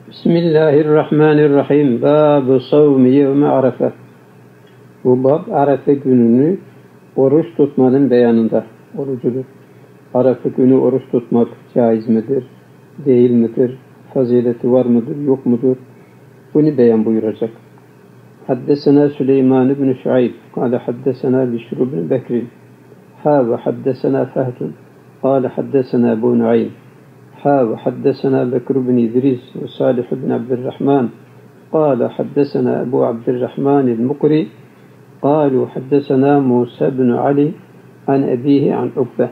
Bismillahirrahmanirrahim. Bab-ı savmi yevme Arafa. Bu bab Arafa gününü oruç tutmanın beyanında orucudur. Arafa günü oruç tutmak caiz midir, değil midir, fazileti var mıdır, yok mudur? Bunu beyan buyuracak. Haddesena Süleyman ibn Şuayb, kâle haddesena Bişr ibn Bekir, ve haddesena Fehdun, kâle haddesena Ebu Nuaym, ve haddesena Bekir ibn İdris ve Salih ibn Abdurrahman, kâle haddesena Ebu Abdurrahman el-Mukri, قالوا حدثنا موسى بن علي عن أبيه عن عقبة.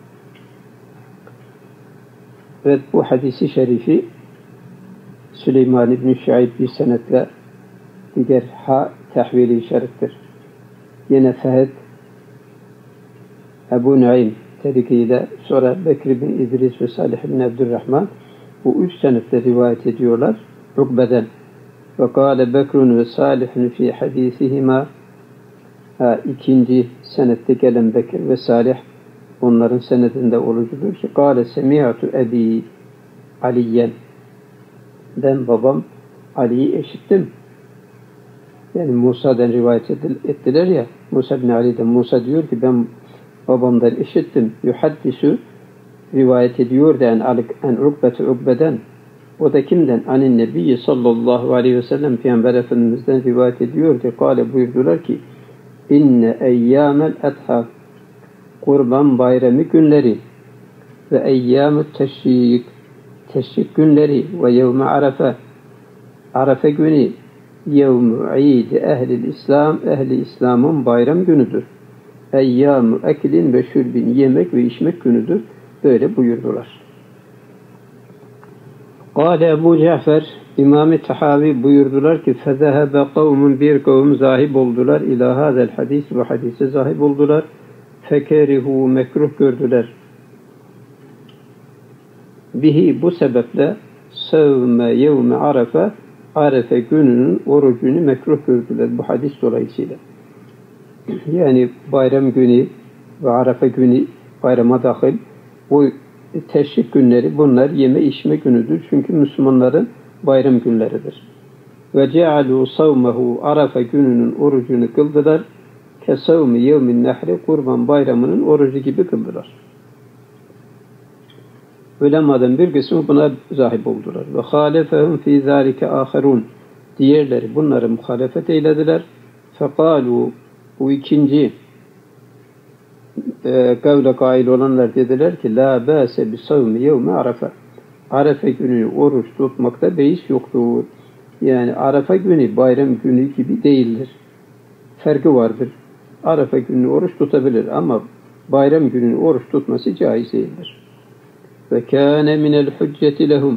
Evet, bu hadisi şerifi Süleyman İbn Şuayb bir senetle diğer tahvili işarettir. Yine Fehd, Ebu Nuaym tarikiyle sonra Bekir bin İdris ve Salih bin Abdurrahman bu üç senetle rivayet ediyorlar Ukbe'den. Ve kâle Bekrun ve Salih'in fi hadisihima, ikinci senette gelen Bekir ve Salih onların senedinde olucudur ki kâle semi'atu ebi Aliyen, ben babam Ali'yi eşittim. Yani Musa'dan rivayet ettiler ya, Musa bin Ali'den. Musa diyor ki ben babamdan eşittim. Yuhaddisu rivayet ediyor da en Ukbe'den. O da kimden? Anin Nebiyyi sallallahu aleyhi ve sellem, Peygamber Efendimiz'den rivayet ediyor ki kâle buyurdular ki İnne eyyâmel etha, kurban bayramı günleri ve eyyâmü teşrik günleri ve yevme Arafa, Arafa günü yevmü id ehli İslam, ehli İslam'ın bayram günüdür. Eyyâmü eklin ve şürbin, yemek ve içmek günüdür. Böyle buyurdular. Kâle Ebu Cafer, İmam-ı Tahavi buyurdular ki fezehebe kavmun, bir kavim zahib oldular ilâ hâzel hadis, ve hadise zahib oldular. Fekerihu, mekruh gördüler. Bihi, bu sebeple sevme yevme Arafa, Arafa gününün orucunu mekruh gördüler bu hadis dolayısıyla. Yani bayram günü ve Arafa günü bayrama dahil bu teşrik günleri, bunlar yeme içme günüdür. Çünkü Müslümanların bayram günleridir. Ve cealu savmehu, Arafa gününün orucunu kıldılar. Ke savmi yevmin nehri, kurban bayramının orucu gibi kıldılar. Ulemadan bir kısmı buna zahip oldular. Ve halefehum fi zâlike âherûn, diğerleri bunları muhalefet eylediler. Fekalu, bu ikinci kavle kail olanlar dediler ki la bâse bi savmi yevmi Arafa, Arafa günü oruç tutmakta beis yoktur. Yani Arafa günü bayram günü gibi değildir. Farkı vardır. Arafa günü oruç tutabilir ama bayram günü oruç tutması caiz değildir. Ve kâne minel hücceti lehum,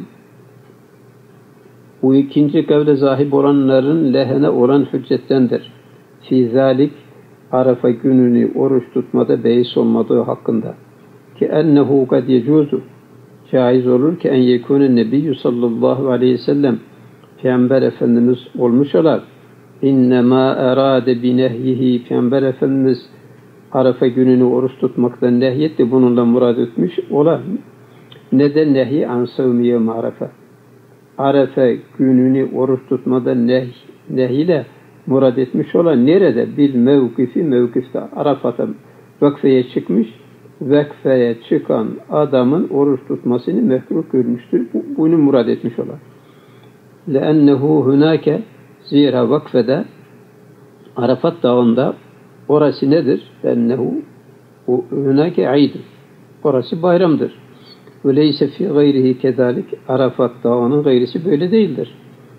bu ikinci kavle zahib olanların lehine olan hüccettendir. Fî zâlik, Arafa gününü oruç tutmada beis olmadığı hakkında. Ki ennehu kad yecuzu, caiz olur ki en yekûne nebiyyü sallallahu aleyhi ve sellem, Peygamber Efendimiz olmuş olar. İnnemâ erâde binehyihi, Peygamber Efendimiz Arafa gününü oruç tutmaktan nehyetti, bununla murad etmiş olar. Neden nehy an savmi yevmi Arafa? Arafa gününü oruç tutmadan nehiyle murad etmiş olan nerede? Bil mevkifte Arafat'a vakfeye çıkmış, vakfeye çıkan adamın oruç tutmasını mekruh görmüştür. Bunu murad etmiş olan. Lennehu hunake, zira vakfede Arafat dağında, orası nedir? Lennehu hunake aydın, orası bayramdır. Öyleyse fi gayrihi kezalik, Arafat dağının gayrisi böyle değildir.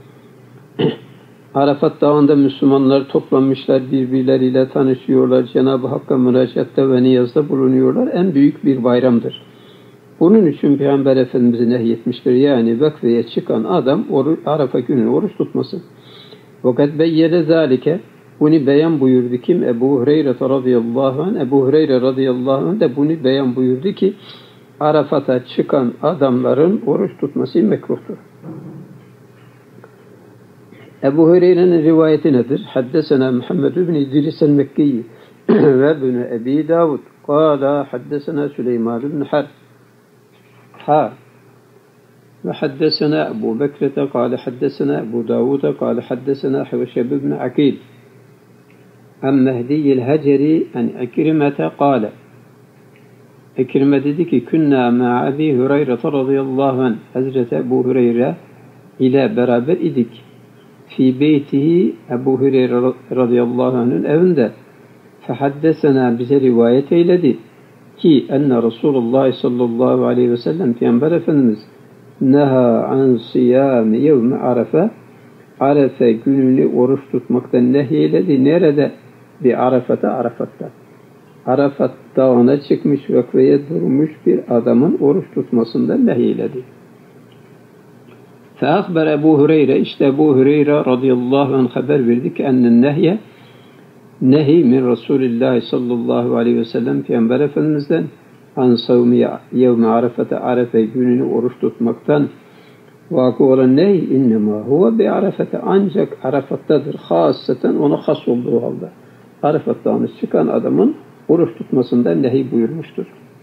Arafat dağında Müslümanlar toplanmışlar, birbirleriyle tanışıyorlar, Cenab-ı Hakk'a münacaatta ve niyazda bulunuyorlar. En büyük bir bayramdır. Bunun için Peygamber Efendimiz'i nehyetmiştir. Yani vakfeye çıkan adam Arafa günü oruç tutmasın. Fakat beyyene zalike, bunu beyan buyurdu kim? Ebu Hureyre radıyallahu anh. Ebu Hureyre radıyallahu anh de bunu beyan buyurdu ki Arafat'a çıkan adamların oruç tutması mekruhtur. Ebu Hureyre'nin rivayeti nedir? Haddesena Muhammed ibn İdris el-Mekki ve ibn Ebi Davud. Kâla haddesena Süleyman ibn Harb. وحدثنا أبو بكرة قال حدثنا أبو داود قال حدثنا حوشب بن عقيل عن مهدي الهجري عن عكرمة قال İkrime dedi ki künna ma Abi Hureyre radıyallahu anh Hazreti Ebu Hureyre ile beraber idik. Fi beytihi Ebu Hureyre radıyallahu anh'ın evinde. Fehaddesena bize rivayet eyledi ki enne Resulullah sallallahu aleyhi ve sellem Peygamber Efendimiz neha an siyami yevmi Arafa Arafa gününü oruç tutmaktan nehyeledi. Nerede? Bir Arafat'ta, Arafat'ta. Arafat dağına çıkmış vakfeye durmuş bir adamın oruç tutmasından nehyeledi. Feakber Ebu Hureyre, işte Ebu Hureyre radıyallahu anh haber verdi ki ennen nehye nehi min Resulillah sallallahu aleyhi ve sellem Peygamber Efendimiz'den an savmi yevmi Arafat'a Arafa gününü oruç tutmaktan vakı olan nehy innema huve bi Arafat'a ancak Arafat'tadır. Hasaten ona has olduğu halde. Arafat dağına çıkan adamın oruç tutmasından nehy buyurmuştur.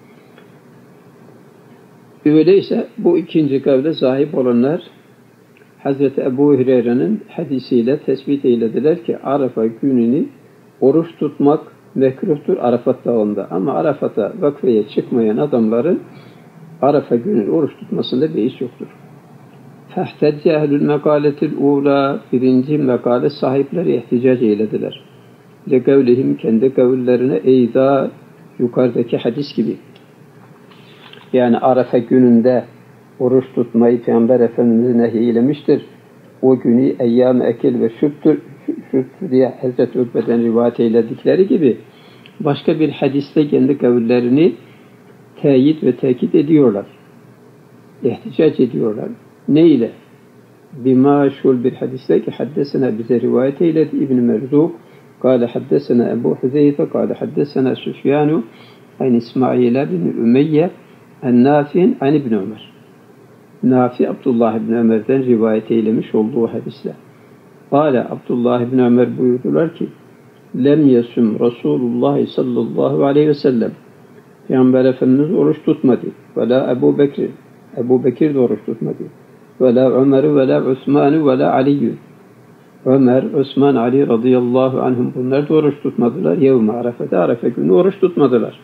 Öyleyse bu ikinci kavle sahip olanlar Hazreti Ebu Hureyre'nin hadisiyle tespit eylediler ki Arafa gününü oruç tutmak mekruhtur Arafat dağında. Ama Arafat'a vakfeye çıkmayan adamların Arafa günü oruç tutmasında beis yoktur. Fehtecce ehlül mekaletil ula birinci mekale sahipleri ihticac eylediler. Lekevlihim kendi kavullerine eyda yukarıdaki hadis gibi. Yani Arafa gününde oruç tutmayı Peygamber Efendimiz nehyeylemiştir. O günü eyyam-ı ekil ve şüttür diye Hazreti Ukbe'den rivayet eyledikleri gibi başka bir hadiste kendi kavullerini teyit ve tekit ediyorlar. İhticac ediyorlar. Ne ile? Bima şul bir hadiste ki haddesena bize rivayet eyledi İbn-i Merzuk قال حدثنا أبو حذيفة قال حدثنا سفيان عن إسماعيل بن أمية النافع عن ابن عمر Nafi Abdullah ibn Ömer'den rivayet eylemiş olduğu hadisle. Kale Abdullah ibn Ömer buyurdular ki lem yesum Resulullah sallallahu aleyhi ve sellem Peygamber Efendimiz oruç tutmadı. Ve la Ebu Bekir. Ebu Bekir de oruç tutmadı. Ve la Ömer'ü ve la Osman'ü ve la Ali'yü. Ömer, Osman, Ali radıyallahu anhum bunlar da oruç tutmadılar. Yevme Arafa'da Arafa günü oruç tutmadılar.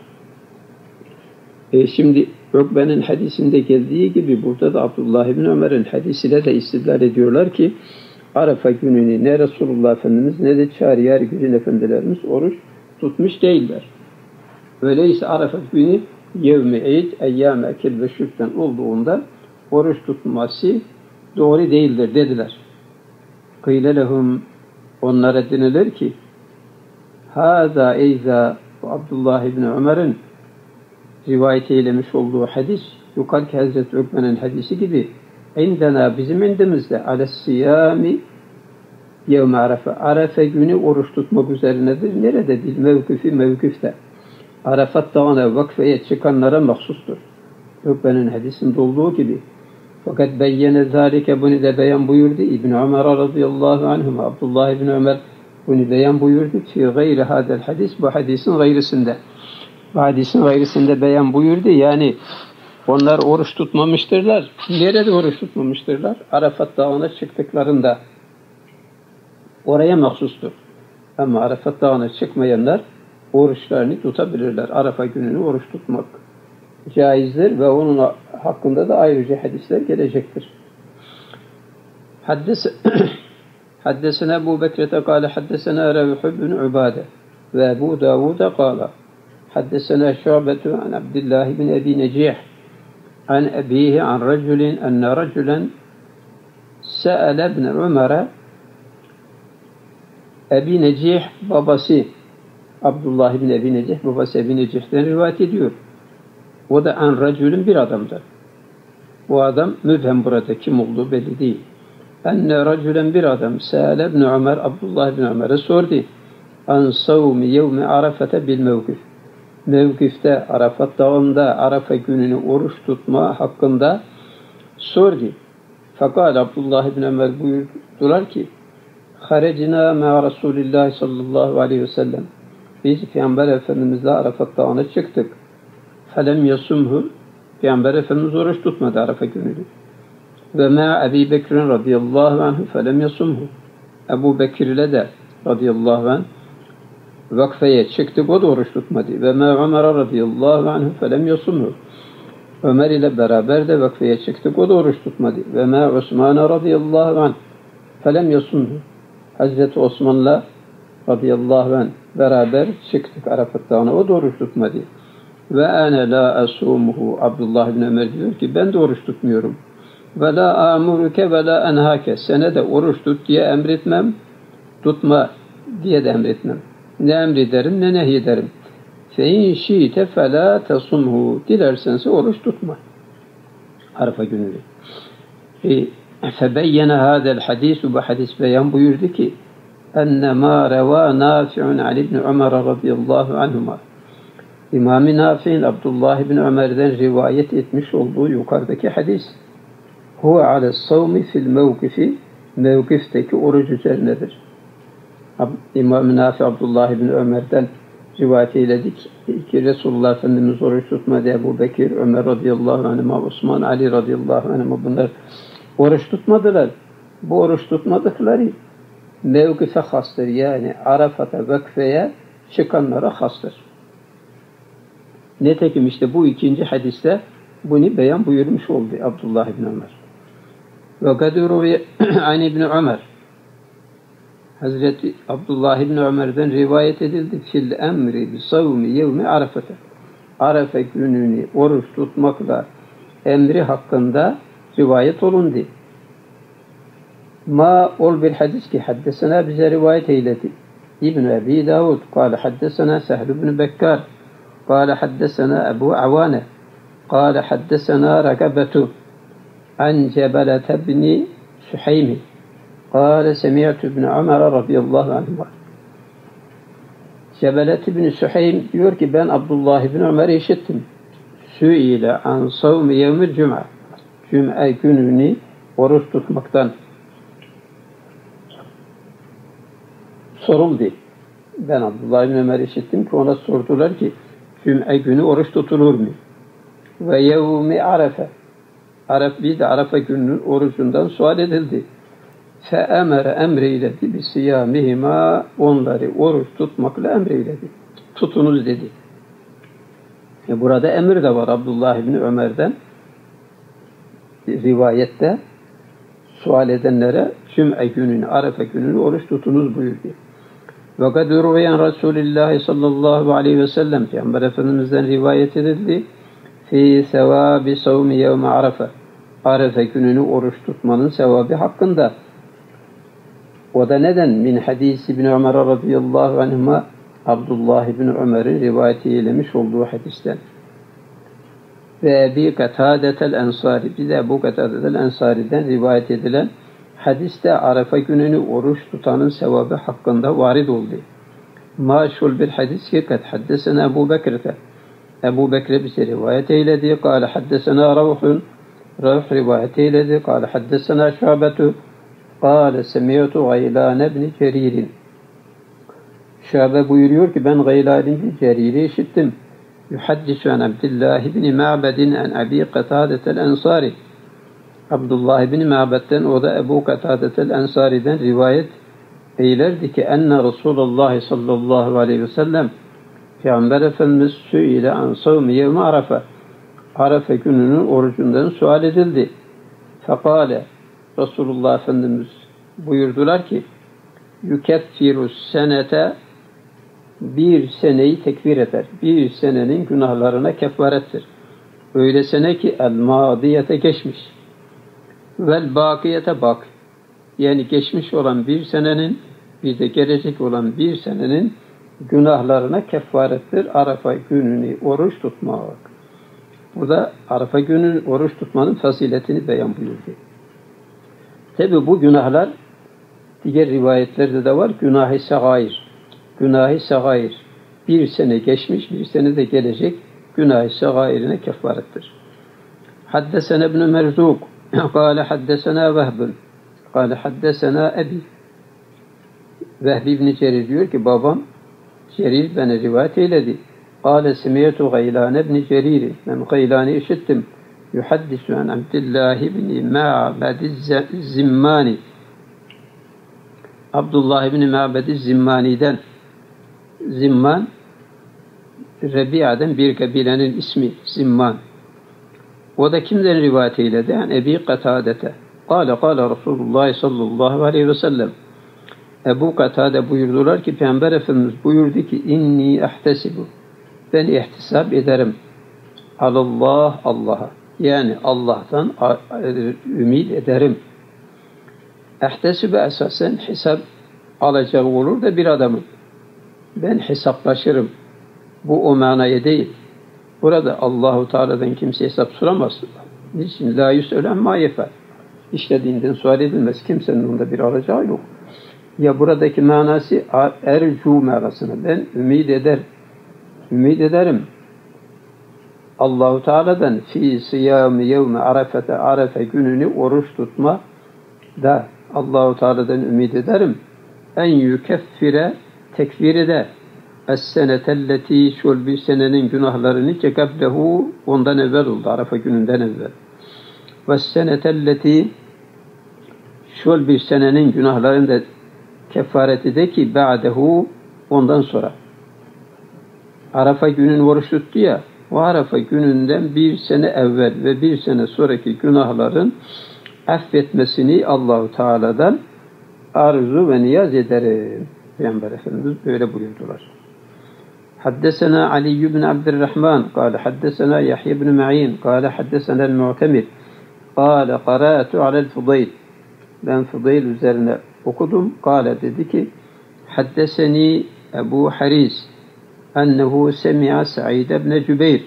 Şimdi Ukbe'nin hadisinde geldiği gibi burada da Abdullah ibn Ömer'in hadisiyle de istidlal ediyorlar ki Arafa gününü ne Resulullah Efendimiz ne de Çağrıyer Güzin Efendilerimiz oruç tutmuş değiller. Öyleyse Arafa günü yevmi eyd, eyyam-ı ekil ve şükten olduğunda oruç tutması doğru değildir dediler. Kıyle lehum onlara denilir ki hâzâ eyzâ Abdullah ibn Ömer'in rivayet eylemiş olduğu hadis yukarıki Hazreti Ukbe'nin hadisi gibi indena bizim indimizde alessiyâmi yevme Arafa Arafa günü oruç tutmak üzerinedir. Nerede değil? Mevkifte. Arafat dağına vakfeye çıkanlara mahsustur. Ukbe'nin hadisinde olduğu gibi. Fakat beyyene zâlike bunu da beyan buyurdu. İbn Ömer radıyallahu anhuma Abdullah ibn Ömer bunu beyan buyurdu. Fi gayri hadel hadis bu hadisin gayrısında. Bu hadisin gayrısında beyan buyurdu. Yani onlar oruç tutmamıştırlar. Nerede oruç tutmamıştırlar? Arafat dağına çıktıklarında. Oraya mahsustur. Ama Arafat dağına çıkmayanlar oruçlarını tutabilirler. Arafa gününü oruç tutmak caizdir ve onun hakkında da ayrıca hadisler gelecektir. Haddesena Ebu Bekir'e kâle haddesena Revh ibn Ubade ve Ebu Davud'a kâle haddesena Şu'betu an Abdullah ibn Ebi Necih an ebihi an raculin enne raculen se'ele ibn Umar'a Ebi Necih babası Abdullah ibn Ebi Necih babası Ebi Necih'ten rivayet ediyor. O da an raculün bir adamdır. Bu adam mübhem burada kim olduğu belli değil. Enne raculen bir adam se'ele ibn Ömer Abdullah ibn Ömer'e sordu. An savmi yevmi Arafete bil mevkif. Mevkifte Arafat dağında Arafa gününü oruç tutma hakkında sordu. Fakat Abdullah ibn Ömer buyurdular ki harecina ma Resulillah sallallahu aleyhi ve sellem. Biz Peygamber Efendimizle Arafat dağına çıktık. Felem yasumhu Peygamber Efendimiz oruç tutmadı Arafa gününü. Ve ma Ebi Bekir radıyallahu anhu felem yasumhu. Ebu Bekir ile de radıyallahu anh vakfeye çıktık, o da oruç tutmadı. Ve ma Ömer radıyallahu anhu felem yasumhu. Ömer ile beraber de vakfeye çıktık, o da oruç tutmadı. Ve ma Osman radıyallahu anh felem yasumhu. Hazreti Osman'la radıyallahu anh beraber çıktık Arafat Dağı'na, o da oruç tutmadı. Ve ene la asumuhu. Abdullah bin Ömer diyor ki ben de oruç tutmuyorum. Ve la amuruke ve la enhake. Sene de oruç tut diye emretmem, tutma diye de emretmem. Ne emrederim ne nehyederim. Fe in şi'te fe la tasumhu. Dilersense oruç tutma. Arafa günü. Febeyyene hadel hadisu, bu hadis beyan buyurdu ki enne ma reva Nafi'un Ali ibn Ömer radıyallahu anhuma. İmam-ı Nafi'nin Abdullah ibn Ömer'den rivayet etmiş olduğu yukarıdaki hadis huve ales savmi fil mevkifi, mevkifteki oruç üzerinedir. İmam-ı Nafi Abdullah ibn Ömer'den rivayet eyledik ki Resulullah Efendimiz oruç tutmadı. Ebu Bekir, Ömer radıyallahu anhuma, Osman, Ali radıyallahu anhuma bunlar oruç tutmadılar. Bu oruç tutmadıkları mevkife hastır. Yani Arafat'a, vakfeye çıkanlara hastır. Nitekim işte bu ikinci hadiste bunu beyan buyurmuş oldu Abdullah ibn Ömer. Ve kadruvi an ibn Ömer. Hazreti Abdullah ibn Ömer'den rivayet edildi. Fil emri bi savmi yevmi Arafat'a. Arafa gününü oruç tutmakla emri hakkında rivayet olundu. Ma ol bir hadis ki haddesena bize rivayet eyledi. İbn Ebi Davud kâle haddesena Sehl ibn Bekkar kâle haddesena Ebu Avane kâle haddesena Rakabetu an Cebelete ibn Süheymi kâle semi'tu ibn Ömer radıyallahu anhuma. Cebelet ibn Süheym diyor ki ben Abdullah ibn Ömer'i işittim. Sü'ile an savmi yevmil cuma. Cuma gününü oruç tutmaktan soruldu. Ben Abdullah ibn Ömer'i işittim ki ona sordular ki Cuma günü oruç tutulur mu? Ve yevmi Arafa. Bir de Arafa gününün orucundan sual edildi. Fe'emere emreyledi bi siyamihima, onları oruç tutmakla emreyledi. Tutunuz dedi. Burada emir de var Abdullah ibn Ömer'den rivayette sual edenlere Cuma gününü, Arafa gününü oruç tutunuz buyurdu. Ve kad ruviyen Resulullah sallallahu aleyhi ve sellem Peygamber Efendimiz'den rivayet edildi. Fi sevabi savmi yevme Arafa. Arafa gününü oruç tutmanın sevabı hakkında. O da neden? Min hadisi ibn Ömer radıyallahu anhuma, Abdullah ibn Ömer'in rivayeti eylemiş olduğu hadisten. Ve Ebi Katadetel Ensari, bir de Ebu Katadetel Ensari'den rivayet edilen hadiste Arafa gününü oruç tutanın sevabı hakkında varid oldu. Maşhur bir hadis ki kad haddesena Ebu Bekir'te. Ebu Bekir bize rivayet eyledi. Kâle haddesena Ravhun. Ravh rivayet eyledi. Kâle haddesena Şabetu. Kâle semiyatu Gaylan ibn Cerir'in. Şabe buyuruyor ki ben Gaylan ibn Cerir'i işittim. Yuhaddisu an Abdullah ibn Ma'bedin an Abi Katadetel Ensari. Abdullah ibn Ma'bed'den, o da Ebu Katadetel Ensari'den rivayet eylerdi ki enne Resulullah sallallahu aleyhi ve sellem Peygamber Efendimiz sü'ile an savmi yevmi Arafa. Arafa gününün orucundan sual edildi. Fekale Resulullah Efendimiz buyurdular ki yukeffirus senete, bir seneyi tekfir eder. Bir senenin günahlarına kefarettir. Öyle sene ki el-madiyete geçmiş. Vel bakiyete bak. Yani geçmiş olan bir senenin, bir de gelecek olan bir senenin günahlarına kefarettir. Arafa gününü oruç tutmak. Burada Arafa gününü oruç tutmanın faziletini beyan buyurdu. Tabi bu günahlar diğer rivayetlerde de var. Günah-ı sagair. Günah-ı sagair. Bir sene geçmiş, bir sene de gelecek günah-ı sagairine kefarettir. Haddesena ibn Merzuk. Kâle haddesena Vehbun. Kâle haddesena Ebi. Vehb ibn Cerir diyor ki babam Cerir bana rivayet eyledi. Kâle semiyatu Gaylan ibn Cerir'i. Ben Gaylan'ı işittim. yuhaddisu an Abdullah ibn Ma'bad Zimmani. Abdullah ibn Ma'bad Zimmani'den, Zimman Rebi'a'dan bir kabilenin ismi Zimman. O da kimden rivayet eyledi? Yani Ebi Katadete. Kâle Resulullah sallallahu aleyhi ve sellem. Ebu Katade buyurdular ki Peygamber Efendimiz buyurdu ki inni ahtesibu. Ben ihtisap ederim. Alallah Allah'a. Yani Allah'tan ümit ederim. Ahtesibu esasen hesap alacağı olur da bir adamın. Ben hesaplaşırım. Bu o manaya değil. Burada Allahu Teala'dan kimse hesap soramaz. Niçin? La yüs'elen ma yefer. İşlediğinden sual edilmez. Kimsenin onda bir alacağı yok. Ya buradaki manası ercu manasını. Ben ümit ederim. Allahu Teala'dan fi siyami yevme arafete arefe gününü oruç tutma da Allahu Teala'dan ümit ederim. En yükeffire tekfir eder. Es-senetelleti şol bir senenin günahlarını ki kablehu ondan evvel oldu. Arafa gününden evvel. Ve-senetelleti şol bir senenin günahlarını da kefareti de ki ba'dehu ondan sonra. Arafa günün oruç tuttu ya, o Arafa gününden bir sene evvel ve bir sene sonraki günahların affetmesini Allahu Teala'dan arzu ve niyaz ederim. Peygamber Efendimiz böyle buyurdular. Haddesena Ali ibn Abdurrahman قال حدثنا يحيى بن معين قال حدثنا المعتمر قال قرأت على الفضيل ben Fudayl üzerine okudum. Kâle dedi ki haddeseni Ebu Hariz ennehu semi'a Sa'id ibn Cübeyr.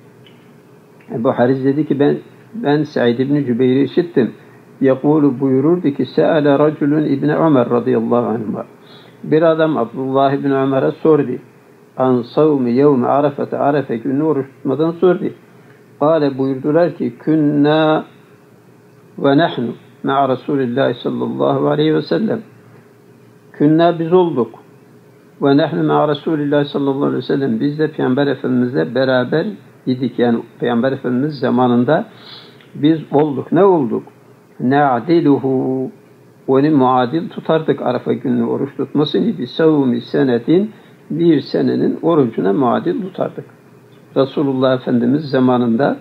Ebu Hariz dedi ki ben Sa'id ibn Cübeyr'i işittim. Yakulu buyururdu ki se'ale raculun İbn Ömer radıyallahu anhuma. Bir adam Abdullah ibn Ömer'e sordu. An savmi yevme arafete arefe günü oruç tutmadan sordu. Kâle buyurdular ki künna ve nahnu ma'a Resulillah sallallahu aleyhi ve sellem. Künna biz olduk. Ve nahnu ma'a Resulillah sallallahu aleyhi ve sellem. Biz de Peygamber Efendimizle beraber idik. Yani Peygamber Efendimiz zamanında biz olduk. Ne olduk? Na'diluhu. Onu muadil tutardık Arafa günü oruç tutmasını. Bir savmi senetin bir senenin orucuna muadil tutardık. Resulullah Efendimiz zamanında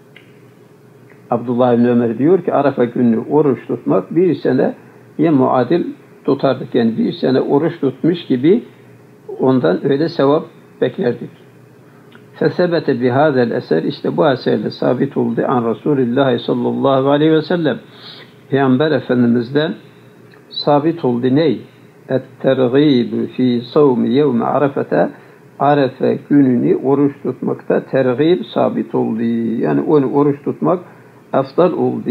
Abdullah ibn Ömer diyor ki Arafa günü oruç tutmak bir seneye muadil tutardık. Yani bir sene oruç tutmuş gibi ondan öyle sevap beklerdik. Fesebete bihâzel eser işte bu eserle sabit oldu an Resulullah sallallahu aleyhi ve sellem. Peygamber Efendimiz'den sabit oldu ney? Et-tergîbü fî savmi yevme arafete Arefe gününü oruç tutmakta tergîb sabit oldu. Yani onu oruç tutmak afdal oldu.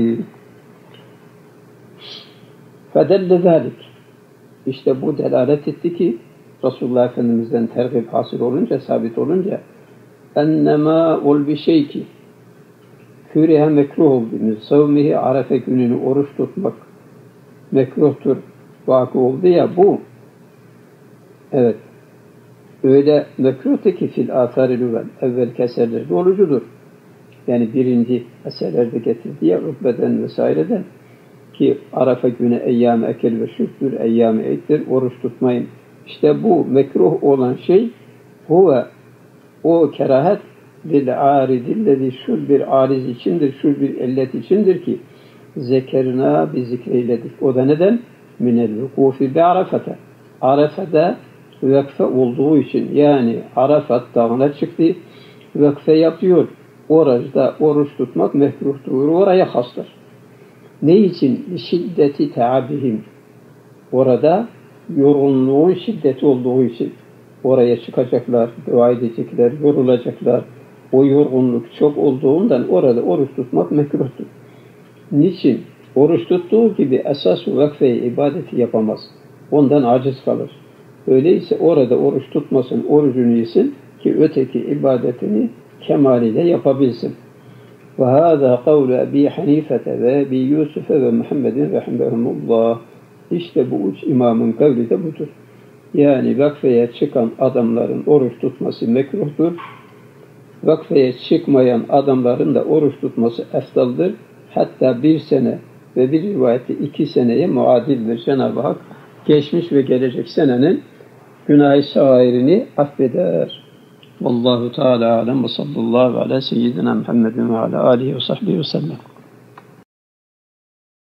Fedelle zâlik. İşte bu delalet etti ki Resulullah Efendimiz'den tergîb hasıl olunca, sabit olunca ennemâ ol bir şey ki kürihe mekruh oldu. Savmihi Arefe gününü oruç tutmak mekruhtur. Vakı oldu ya bu. Evet. Öyle mekruhtu ki fil âthâri lüvel. Evvelki eserlerde olucudur. Yani birinci eserlerde getirdiği ya Ukbe'den vesaireden ki Arafa günü eyyâme ekel ve şüktür, eyyâme ektir, oruç tutmayın. İşte bu mekruh olan şey huve o kerahet lil âridillezi şul bir ariz içindir, şul bir illet içindir ki zekerina bir zikreyledik. O da neden? Minel vukufi bi Arafete. Arafa'da vekfe olduğu için yani Arafat dağına çıktı, vekfe yapıyor. Orada oruç tutmak mekruhtur. Oraya hastır. Ne için? Şiddeti teabihim. Orada yorgunluğun şiddeti olduğu için. Oraya çıkacaklar, dua edecekler, yorulacaklar. O yorgunluk çok olduğundan orada oruç tutmak mekruhtur. Niçin? Oruç tuttuğu gibi esas-ı vakfe ibadeti yapamaz. Ondan aciz kalır. Öyleyse orada oruç tutmasın, orucunu yesin ki öteki ibadetini kemaliyle yapabilsin. Ve hâzâ kavlu Ebi Hanifete ve Ebi Yusuf'e ve Muhammedin rahimehumullah. İşte bu üç imamın kavli de budur. Yani vakfeye çıkan adamların oruç tutması mekruhtur. vakfeye çıkmayan adamların da oruç tutması eftaldır. Hatta 1 sene ve bir rivayette 2 seneye muadildir. Cenab-ı Hak geçmiş ve gelecek senenin günah-ı sagairini affeder. Vallahu Teala alem ve sallallahu ala seyyidina Muhammedin ve ala alihi ve sahbihi ve sellem.